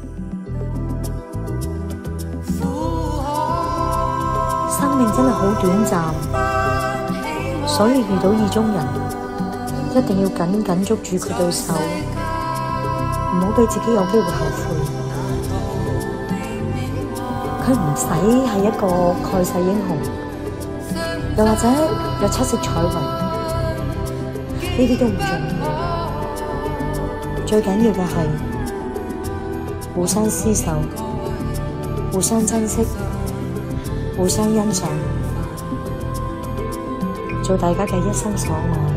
生命真係好短暫，所以遇到意中人，一定要緊緊捉住佢對手，唔好俾自己有機會後悔。佢唔使係一個蓋世英雄，又或者有7色彩雲，呢啲都唔重要。最緊要嘅係互相廝守，互相珍惜，互相欣賞，做大家嘅一生所愛。